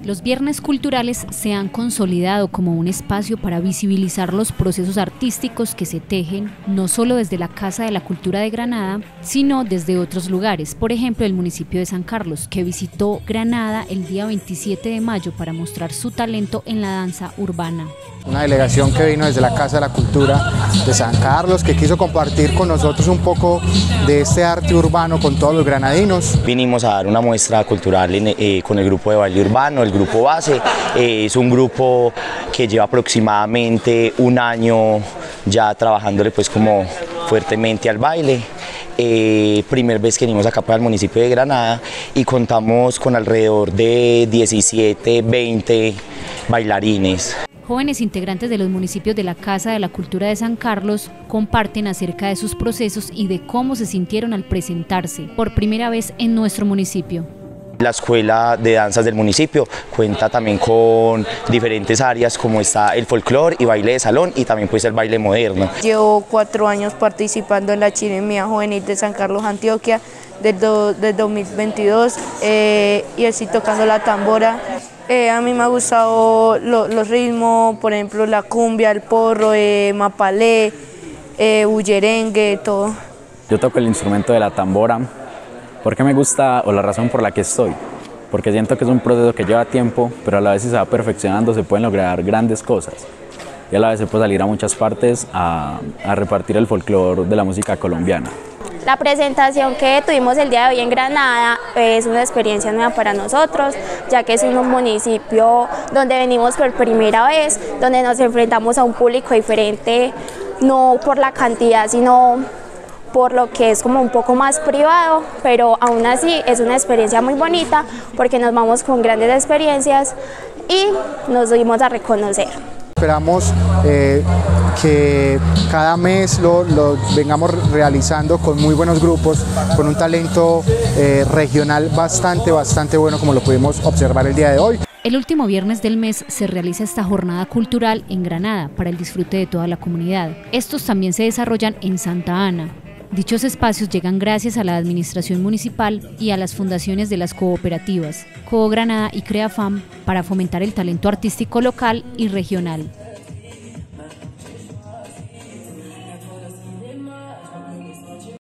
Los viernes culturales se han consolidado como un espacio para visibilizar los procesos artísticos que se tejen no solo desde la Casa de la Cultura de Granada, sino desde otros lugares, por ejemplo el municipio de San Carlos, que visitó Granada el día 27 de mayo para mostrar su talento en la danza urbana. Una delegación que vino desde la Casa de la Cultura de San Carlos, que quiso compartir con nosotros un poco de este arte urbano con todos los granadinos. Vinimos a dar una muestra cultural con el grupo de baile urbano, el grupo Base. Es un grupo que lleva aproximadamente un año ya trabajándole pues como fuertemente al baile. Primera vez que venimos acá para el municipio de Granada y contamos con alrededor de 17, 20 bailarines. Jóvenes integrantes de los municipios de la Casa de la Cultura de San Carlos comparten acerca de sus procesos y de cómo se sintieron al presentarse por primera vez en nuestro municipio. La Escuela de Danzas del municipio cuenta también con diferentes áreas como está el folclore y baile de salón y también pues el baile moderno. Llevo 4 años participando en la Chirimía Juvenil de San Carlos, Antioquia, del 2022 y así tocando la tambora. A mí me ha gustado los ritmos, por ejemplo la cumbia, el porro, mapalé, bullerengue, todo. Yo toco el instrumento de la tambora. ¿Por qué me gusta o la razón por la que estoy? Porque siento que es un proceso que lleva tiempo, pero a la vez si se va perfeccionando se pueden lograr grandes cosas. Y a la vez se puede salir a muchas partes a repartir el folclore de la música colombiana. La presentación que tuvimos el día de hoy en Granada es una experiencia nueva para nosotros, ya que es un municipio donde venimos por primera vez, donde nos enfrentamos a un público diferente, no por la cantidad, sino por lo que es como un poco más privado, pero aún así es una experiencia muy bonita porque nos vamos con grandes experiencias y nos dimos a reconocer. Esperamos que cada mes lo vengamos realizando con muy buenos grupos, con un talento regional bastante bueno, como lo pudimos observar el día de hoy. El último viernes del mes se realiza esta jornada cultural en Granada para el disfrute de toda la comunidad. Estos también se desarrollan en Santa Ana. Dichos espacios llegan gracias a la administración municipal y a las fundaciones de las cooperativas, Coo Granada y CreaFam, para fomentar el talento artístico local y regional.